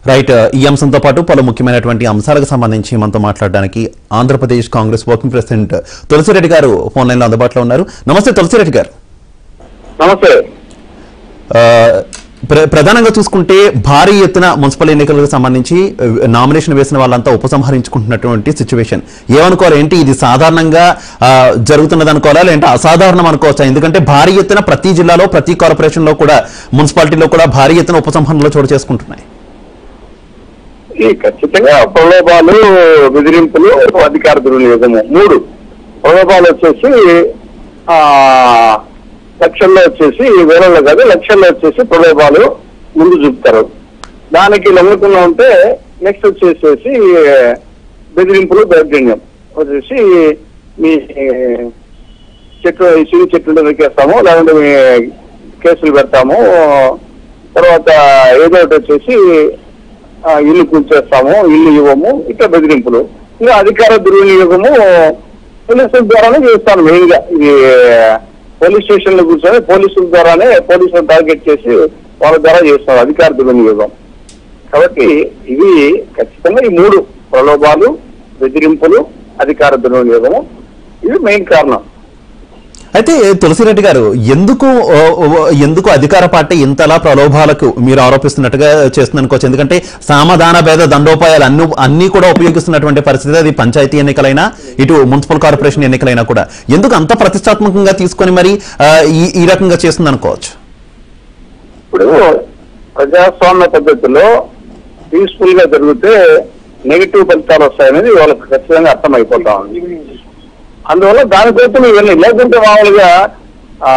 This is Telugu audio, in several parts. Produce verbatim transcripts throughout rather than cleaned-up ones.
రైట్ ఈ అంశంతో పాటు పలు ముఖ్యమైనటువంటి అంశాలకు సంబంధించి మనతో మాట్లాడడానికి Andhra Pradesh Congress working president Tulasi Reddy గారు ఫోన్ లైన్ లో అందుబాటులో ఉన్నారు. నమస్తే తులసి రెడ్డి గారు. నమస్తే. ప్రధానంగా చూసుకుంటే భారీ ఎత్తున మున్సిపల్ ఎన్నికలకు సంబంధించి నామినేషన్ వేసిన వాళ్ళంతా ఉపసంహరించుకుంటున్నటువంటి సిచ్యువేషన్ ఏమనుకోవాలి, ఏంటి ఇది సాధారణంగా జరుగుతున్నది అనుకోవాలా లేదంటే అసాధారణం అనుకోవచ్చా? ఎందుకంటే భారీ ఎత్తున ప్రతి జిల్లాలో ప్రతి కార్పొరేషన్ లో కూడా మున్సిపాలిటీలో కూడా భారీ ఎత్తున ఉపసంహరణలు చోటు చేసుకుంటున్నాయి. ఈ ఖచ్చితంగా ప్రలోభాలు, బెదిరింపులు, అధికార దుర్వినియోగము మూడు. ప్రలోభాలు వచ్చేసి ఆ లక్షల్లో వచ్చేసి వేలలో కాదు లక్షల్లో వచ్చేసి ప్రలోభాలు ముందు చూపుతారు. దానికి లొంగకుండా ఉంటే నెక్స్ట్ వచ్చేసేసి బెదిరింపులు, దౌర్జన్యం వచ్చేసి మీ చెట్లు సిరి చెట్లు నరికేస్తాము, లేదంటే మీ కేసులు పెడతాము, తర్వాత ఏదో ఒకటి వచ్చేసి ఇల్లు కూల్చేస్తాము, ఇల్లు ఇవ్వము, ఇట్లా బెదిరింపులు. ఇంకా అధికార దుర్వినియోగము పోలీసుల ద్వారానే చేస్తాను. మెయిన్ గా ఇది పోలీస్ స్టేషన్ లో కూర్చొని పోలీసుల ద్వారానే పోలీసులను టార్గెట్ చేసి వాళ్ళ ద్వారా చేస్తాం అధికార దుర్వినియోగం. కాబట్టి ఇవి ఖచ్చితంగా ఈ మూడు ప్రలోభాలు, బెదిరింపులు, అధికార దుర్వినియోగము ఇవి మెయిన్ కారణం. అయితే తులసిరెడ్డి గారు, ఎందుకు ఎందుకు అధికార పార్టీ ఇంతలా ప్రలోభాలకు మీరు ఆరోపిస్తున్నట్టుగా చేస్తుంది అనుకోవచ్చు? ఎందుకంటే సామధాన భేద దండోపాయాలు అన్ని అన్ని కూడా ఉపయోగిస్తున్నటువంటి పరిస్థితి, అది పంచాయతీ ఎన్నికలైనా ఇటు మున్సిపల్ కార్పొరేషన్ ఎన్నికలైనా కూడా. ఎందుకు అంత ప్రతిష్టాత్మకంగా తీసుకొని మరి ఈ ఈ రకంగా చేస్తుంది అనుకోవచ్చు? ఇప్పుడు ప్రజాస్వామ్య పద్ధతిలో పీస్ఫుల్ గా జరిగితే నెగిటివ్ ఫలితాలు వస్తాయనేది వాళ్ళకి ఖచ్చితంగా అర్థమైపోతా ఉంది. అందువల్ల దానికోసం ఇవన్నీ లేకుంటే మామూలుగా ఆ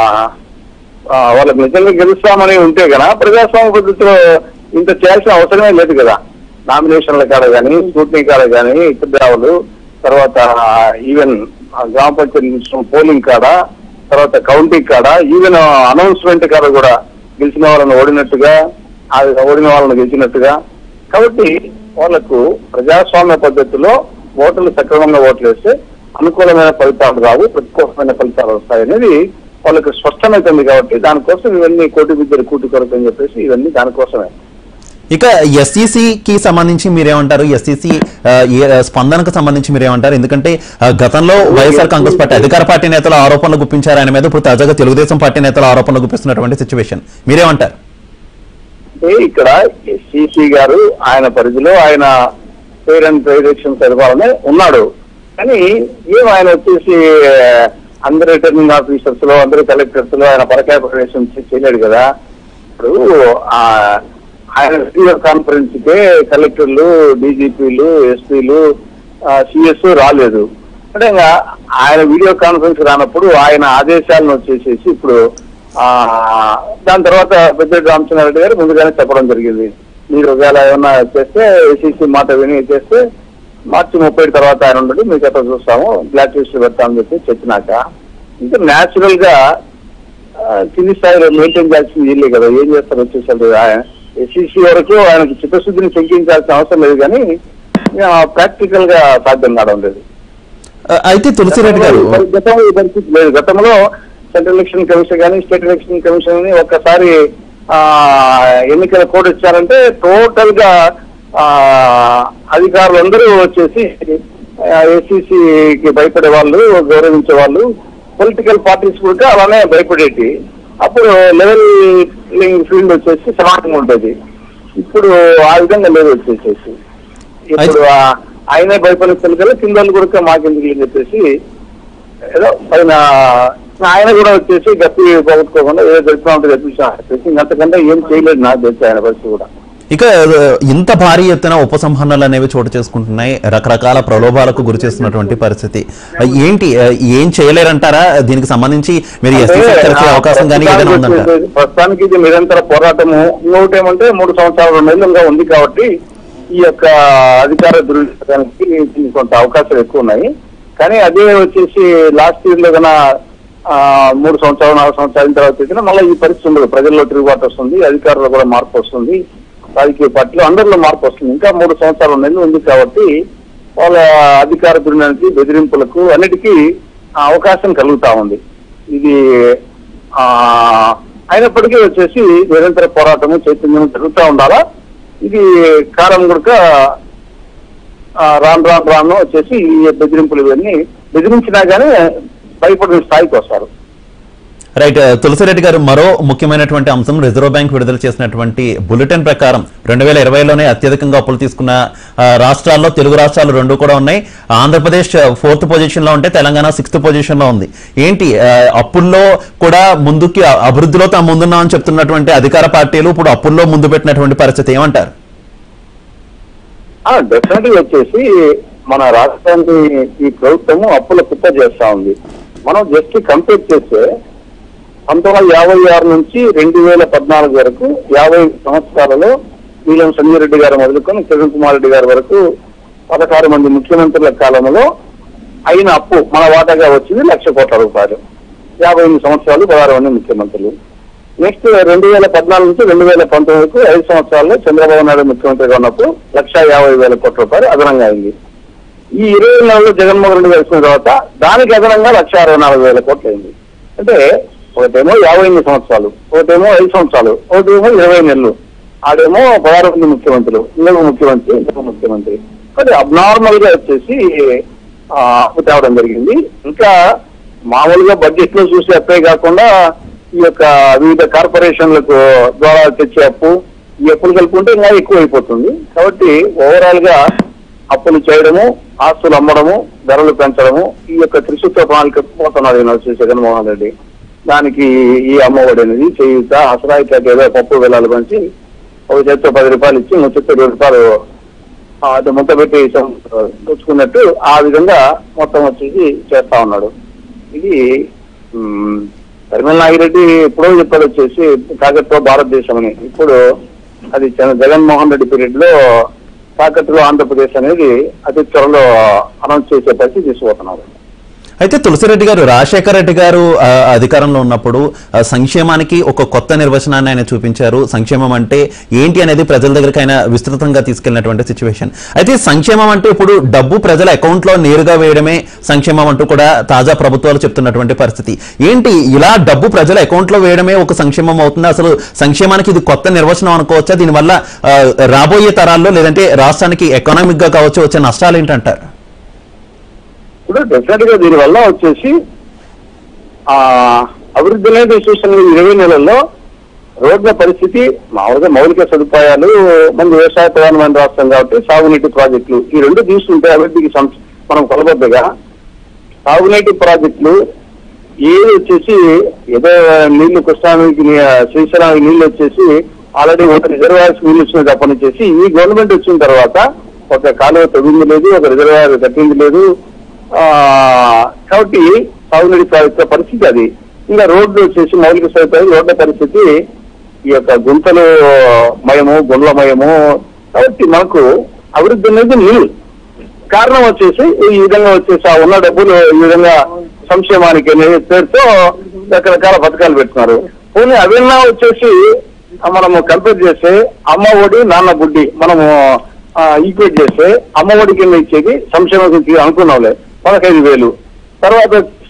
వాళ్ళకి నిజంగా గెలుస్తామని ఉంటే కదా ప్రజాస్వామ్య పద్ధతిలో ఇంత చేయాల్సిన అవసరమే లేదు కదా. నామినేషన్ల కాడ కానీ, స్క్రూటినీ కాడ కానీ, ఇతరాలు, తర్వాత ఈవెన్ గ్రామ పంచాయతీ పోలింగ్ కాడ, తర్వాత కౌంటింగ్ కాడ, ఈవెన్ అనౌన్స్మెంట్ కాడ కూడా గెలిచిన వాళ్ళని ఓడినట్టుగా, ఓడిన వాళ్ళని గెలిచినట్టుగా. కాబట్టి వాళ్లకు ప్రజాస్వామ్య పద్ధతిలో ఓటర్లు సక్రమంగా ఓట్లు వేస్తే అనుకూలమైన ఫలితాలు రావు, ప్రతికూలమైన ఫలితాలు వస్తాయనేది వాళ్ళకి స్పష్టమవుతుంది. కాబట్టి దానికోసం ఇవన్నీ కోటి విద్యలు కూటి కొరకు అని చెప్పేసి ఇవన్నీ దానికోసమే. ఇక ఎస్ఈసికి సంబంధించి మీరేమంటారు? ఎస్ఈసి స్పందనకు సంబంధించి మీరేమంటారు? ఎందుకంటే గతంలో వైఎస్ఆర్ కాంగ్రెస్ పార్టీ అధికార పార్టీ నేతలు ఆరోపణలు గుప్పించారు ఆయన మీద, ఇప్పుడు తాజాగా తెలుగుదేశం పార్టీ నేతలు ఆరోపణలు గుప్పిస్తున్నటువంటి సిచ్యువేషన్ మీరేమంటారు? అంటే ఇక్కడ ఎస్ఈసి గారు ఆయన పరిధిలో ఆయన పేర్ అండ్ ప్రైవేషన్ సరిపాలనే ఉన్నాడు. కానీ ఏం ఆయన వచ్చేసి అందరు రిటర్నింగ్ ఆఫీసర్స్ లో, అందరు కలెక్టర్స్ లో ఆయన పరకాయ ప్రవేశం చేయలేడు కదా. ఇప్పుడు ఆయన వీడియో కాన్ఫరెన్స్ కే కలెక్టర్లు, డీజీపీలు, ఎస్పీలు, సిఎస్ రాలేదు. అంటే ఇంకా ఆయన వీడియో కాన్ఫరెన్స్ రానప్పుడు ఆయన ఆదేశాలను వచ్చేసేసి ఇప్పుడు ఆ దాని తర్వాత పెద్ద రామచంద్రారెడ్డి గారు ముందుగానే చెప్పడం జరిగింది. మీరు ఒకవేళ ఏమన్నా చేస్తే ఏసీసీ మాట విని చేస్తే మార్చి ముప్పై తర్వాత ఆయన ఉండడు, మీకు ఎట్లా చూస్తాము, బ్లాక్ లిస్ట్ పెడతామని చెప్పి చెప్పినాక ఇంకా న్యాచురల్ గా కింది స్థాయిలో మెయింటైన్ చేయాల్సింది వీళ్ళే కదా. ఏం చేస్తారు వచ్చేసరికి ఎస్సీసీ వరకు ఆయనకు చిత్తశుద్ధిని శంకించాల్సిన అవసరం లేదు, కానీ ప్రాక్టికల్ గా సాధ్యం కావడం లేదు. అయితే తులసిరెడ్డి గారు గతంలో ఈ పరిస్థితి లేదు. గతంలో సెంట్రల్ ఎలక్షన్ కమిషన్ కానీ, స్టేట్ ఎలక్షన్ కమిషన్ ఒక్కసారి ఆ ఎన్నికల కోడ్ ఇచ్చారంటే టోటల్ గా ఆ అధికారులందరూ వచ్చేసి ఏసీసీకి భయపడే వాళ్ళు, గౌరవించే వాళ్ళు, పొలిటికల్ పార్టీస్ కూడా అలానే భయపడేటి. అప్పుడు లెవెలింగ్ ఫీల్డ్ వచ్చేసి సమానంగా ఉంటుంది. ఇప్పుడు ఆ విధంగా లేదు వచ్చేసేసి. ఇప్పుడు ఆయనే భయపడిస్తారు కదా, కింద వాళ్ళు కూడా మాకెందుకు అని చెప్పేసి ఏదో పైన ఆయన కూడా వచ్చేసి గట్టి పోగొట్టుకోకుండా ఏదో గడిపినా ఉంటుంది గడిపించి ఇంకంతకంటే ఏం చేయలేదు నాకు తెలిసి ఆయన పరిస్థితి కూడా. ఇక ఇంత భారీ ఎత్తున ఉపసంహరణలు అనేవి చోటు చేసుకుంటున్నాయి, రకరకాల ప్రలోభాలకు గురి చేస్తున్నటువంటి పరిస్థితి ఏంటి? ఏం చేయలేరంటారా? దీనికి సంబంధించి మీరు అవకాశం కానీ ఏదైనా ఉందంటారా? ప్రస్తుతానికి ఇది నిరంతర పోరాటము. ఇంకొకటి ఏమంటే మూడు సంవత్సరాలు రెండు నెలలుగా ఉంది కాబట్టి ఈ యొక్క అధికార దుర్వినియోగానికి కొంత అవకాశాలు ఎక్కువ ఉన్నాయి. కానీ అదే వచ్చేసి లాస్ట్ ఇయర్ లో కన్నా మూడు సంవత్సరాలు నాలుగు సంవత్సరాల తర్వాత వచ్చినా మళ్ళీ ఈ పరిస్థితి ఉండదు. ప్రజల్లో తిరుగుబాటు వస్తుంది, అధికారుల్లో కూడా మార్పు వస్తుంది, రాజకీయ పార్టీలో అందరిలో మార్పు వస్తుంది. ఇంకా మూడు సంవత్సరాల నెలలు ఉంది కాబట్టి వాళ్ళ అధికార దుర్వినియోగానికి, బెదిరింపులకు అన్నిటికీ అవకాశం కలుగుతా ఉంది. ఇది ఆ అయినప్పటికీ వచ్చేసి నిరంతర పోరాటము, చైతన్యం జరుగుతూ ఉండాలా. ఇది కాలం గుడక రాను రాను రాను వచ్చేసి ఈ బెదిరింపులు ఇవన్నీ బెదిరించినా గానీ భయపడిన స్థాయికి వస్తారు. రైట్. తులసిరెడ్డి గారు, మరో ముఖ్యమైనటువంటి అంశం, రిజర్వ్ బ్యాంక్ విడుదల చేసినటువంటి బులెటిన్ ప్రకారం రెండు వేల ఇరవైలోనే అత్యధికంగా అప్పులు తీసుకున్న రాష్ట్రాల్లో తెలుగు రాష్ట్రాలు రెండు కూడా ఉన్నాయి. ఆంధ్రప్రదేశ్ ఫోర్త్ పొజిషన్ లో ఉంటే తెలంగాణ సిక్స్త్ పొజిషన్ లో ఉంది. ఏంటి అప్పుల్లో కూడా ముందుకి అభివృద్ధిలో తాము ముందున్నామని చెప్తున్నటువంటి అధికార పార్టీలు ఇప్పుడు అప్పుల్లో ముందు పెట్టినటువంటి పరిస్థితి ఏమంటారు? డెఫినెట్లీ వచ్చేసి మన రాష్ట్రాన్ని ఈ ప్రభుత్వము అప్పుల కుప్ప చేస్తా ఉంది. మనం జస్ట్ కంపేర్ చేస్తే పంతొమ్మిది వందల యాభై ఆరు నుంచి రెండు వేల పద్నాలుగు వరకు యాభై సంవత్సరాలలో నీలం సంజయ్ రెడ్డి గారు మొదలుకొని కిరణ్ కుమార్ రెడ్డి గారి వరకు పదహారు మంది ముఖ్యమంత్రుల కాలంలో అయిన అప్పు మన వాటాగా వచ్చింది లక్ష కోట్ల రూపాయలు. యాభై ఎనిమిది సంవత్సరాలు పదహారు మంది ముఖ్యమంత్రులు. నెక్స్ట్ రెండు వేల పద్నాలుగు నుంచి రెండు వేల పంతొమ్మిది వరకు ఐదు సంవత్సరాల్లో చంద్రబాబు నాయుడు ముఖ్యమంత్రిగా ఉన్నప్పుడు లక్ష యాభై వేల కోట్ల రూపాయలు అదనంగా అయింది. ఈ ఇరవై నెలల్లో జగన్మోహన్ రెడ్డి వచ్చిన తర్వాత దానికి అదనంగా లక్ష అరవై నాలుగు వేల కోట్లు అయింది. అంటే ఒకటేమో యాభై ఎనిమిది సంవత్సరాలు, ఒకటేమో ఐదు సంవత్సరాలు, ఒకటేమో ఇరవై నెలలు. ఆడేమో పదహారు మంది ముఖ్యమంత్రులు, ఇంకొక ముఖ్యమంత్రి, ఇంకొక ముఖ్యమంత్రి. కానీ అబ్నార్మల్ గా వచ్చేసి అప్పు తేవడం జరిగింది. ఇంకా మామూలుగా బడ్జెట్ లో చూసే అప్పే కాకుండా ఈ యొక్క వివిధ కార్పొరేషన్లకు ద్వారా తెచ్చే అప్పు, ఈ అప్పులు కలుపుకుంటే ఇంకా ఎక్కువ అయిపోతుంది. కాబట్టి ఓవరాల్ గా అప్పులు చేయడము, ఆస్తులు అమ్మడము, ధరలు పెంచడము, ఈ యొక్క త్రిసూత్ర ప్రణాళిక పోతున్నారు ఈయన వచ్చి జగన్మోహన్ రెడ్డి. దానికి ఈ అమ్మఒడి అనేది చేయుత అసరాయిత ఏదో పప్పు వెళ్ళాలి పంచి ఒక చేతితో పది రూపాయలు ఇచ్చి ఇంకో చేతితో ఇరవై రూపాయలు అది ముద్ద పెట్టి పుచ్చుకున్నట్టు ఆ విధంగా మొత్తం వచ్చేసి చేస్తా ఉన్నాడు. ఇది నాగిరెడ్డి ఎప్పుడో చెప్పాడు వచ్చేసి కాకత్వ భారతదేశం అని. ఇప్పుడు అది జగన్మోహన్ రెడ్డి పీరియడ్ లో కాకత్లో ఆంధ్రప్రదేశ్ అనేది అతి త్వరలో అనౌన్స్ చేసే పరిస్థితి తీసుకుపోతున్నారు. అయితే తులసిరెడ్డి గారు, రాజశేఖర రెడ్డి గారు అధికారంలో ఉన్నప్పుడు సంక్షేమానికి ఒక కొత్త నిర్వచనాన్ని ఆయన చూపించారు. సంక్షేమం అంటే ఏంటి అనేది ప్రజల దగ్గరికి ఆయన విస్తృతంగా తీసుకెళ్లినటువంటి సిచ్యువేషన్. అయితే సంక్షేమం అంటే ఇప్పుడు డబ్బు ప్రజల అకౌంట్ లో నేరుగా వేయడమే సంక్షేమం అంటూ కూడా తాజా ప్రభుత్వాలు చెప్తున్నటువంటి పరిస్థితి. ఏంటి ఇలా డబ్బు ప్రజల అకౌంట్ లో వేయడమే ఒక సంక్షేమం అవుతుంది? అసలు సంక్షేమానికి ఇది కొత్త నిర్వచనం అనుకోవచ్చా? దీనివల్ల రాబోయే తరాల్లో లేదంటే రాష్ట్రానికి ఎకనామిక్ గా కావచ్చు వచ్చే నష్టాలు ఏంటంటారు? ఇప్పుడు డెఫినెట్ గా దీనివల్ల వచ్చేసి ఆ అభివృద్ధి అనేది చూసిన ఇరవై నెలల్లో రోడ్ల పరిస్థితి, మామూలుగా మౌలిక సదుపాయాలు, మన వ్యవసాయ ప్రధానమైన రాష్ట్రం కాబట్టి సాగునీటి ప్రాజెక్టులు ఈ రెండు తీసుకుంటే అభివృద్ధికి మనం కొలబద్దగా సాగునీటి ప్రాజెక్టులు ఏది వచ్చేసి ఏదో నీళ్లు కృష్ణానికి శ్రీశైలానికి నీళ్లు వచ్చేసి ఆల్రెడీ ఒక రిజర్వాయర్స్ నీళ్లు వచ్చిన తప్పని చేసి ఈ గవర్నమెంట్ వచ్చిన తర్వాత ఒక కాలువ తవ్వింది లేదు, ఒక రిజర్వాయర్ కట్టింది లేదు. ఆ కాబట్టి సాగునీటి ప్రాజెక్టుల పరిస్థితి అది. ఇంకా రోడ్లు వచ్చేసి మౌలిక సదుపాయాలు, రోడ్ల పరిస్థితి ఈ యొక్క గుంతలు మయము, గుండ్లమయము. కాబట్టి మనకు అభివృద్ధి అనేది నీళ్ళు కారణం వచ్చేసి ఈ విధంగా వచ్చేసి ఆ ఉన్న డబ్బులు ఈ విధంగా సంక్షేమానికి అనే పేరుతో రకరకాల పథకాలు పెడుతున్నారు. పోనీ అవన్నీ వచ్చేసి మనము కంపేర్ చేస్తే అమ్మ ఒడి, నాన్న బుడ్డి మనము ఈక్వేట్ చేస్తే అమ్మ ఒడి కింద ఇచ్చేది సంక్షేమం అనుకున్నాంలే పదహైదు వేలు, తర్వాత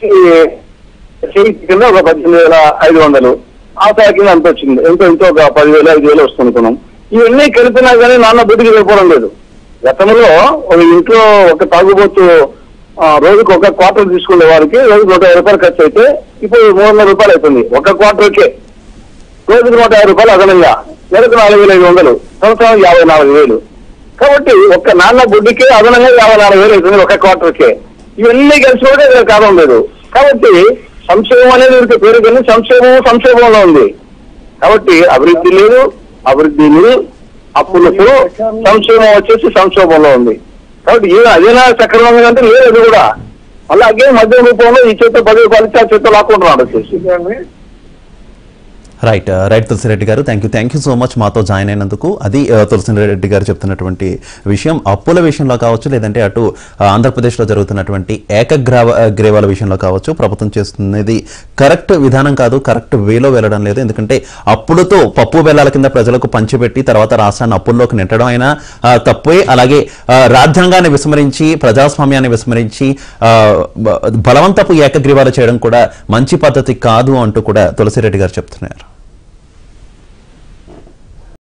కింద ఒక పద్దెనిమిది వేల ఐదు వందలు ఆశా కింద అంత వచ్చింది. ఎంతో ఎంతో ఒక పదివేలు ఐదు వేలు వస్తుందనుకున్నాం. ఇవన్నీ కలిపినా కానీ నాన్న బుద్ధికి వెళ్ళిపోవడం లేదు. గతంలో ఒక ఇంట్లో ఒక తాగుబోతు రోజుకు ఒక క్వార్టర్ తీసుకునే వారికి రోజుకు నూట యాభై రూపాయలు ఖర్చు అయితే ఇప్పుడు మూడు వందల రూపాయలు అవుతుంది ఒక క్వార్టర్కే. రోజుకు నూట యాభై రూపాయలు అదనంగా, నెలకు నాలుగు వేల ఐదు వందలు, సంవత్సరం యాభై నాలుగు వేలు. కాబట్టి ఒక్క నాన్న బుడ్డికే అదనంగా యాభై నాలుగు వేలు అవుతుంది ఒక క్వార్టర్కే. ఇవన్నీ కలిసి కూడా ఇక్కడ కారణం లేదు. కాబట్టి సంక్షేమం అనేది వీరికి పేరు కానీ సంక్షేమం సంక్షేమంలో ఉంది. కాబట్టి అభివృద్ధి లేదు, అభివృద్ధి లేదు, అప్పులకు సంక్షేమం వచ్చేసి సంక్షోభంలో ఉంది. కాబట్టి ఏ అదేనా సక్రమంగా అంటే లేదు. అది కూడా మళ్ళీ అగే మధ్య రూపంలో ఈ చేత పది రూపాయలు ఇచ్చి ఆ చేత లాక్కుంటున్నాడు వచ్చేసి. రైట్ రైట్ తులసిరెడ్డి గారు, thank you thank you so much మాతో జాయిన్ అయినందుకు. అది తులసిరెడ్డి గారు చెప్తున్నటువంటి విషయం. అప్పుల విషయంలో కావచ్చు, లేదంటే అటు ఆంధ్రప్రదేశ్లో జరుగుతున్నటువంటి ఏకగ్రీవ గ్రీవాల విషయంలో కావచ్చు, ప్రభుత్వం చేస్తున్నది కరెక్ట్ విధానం కాదు, కరెక్ట్ వేలో వెళ్ళడం లేదు. ఎందుకంటే అప్పులతో పప్పు బెల్లాల కింద ప్రజలకు పంచిపెట్టి తర్వాత రాష్ట్రాన్ని అప్పుల్లోకి నెట్టడం అయినా తప్పే. అలాగే రాజ్యాంగాన్ని విస్మరించి, ప్రజాస్వామ్యాన్ని విస్మరించి బలవంతపు ఏకగ్రీవాలు చేయడం కూడా మంచి పద్ధతి కాదు అంటూ కూడా తులసిరెడ్డి గారు చెప్తున్నారు.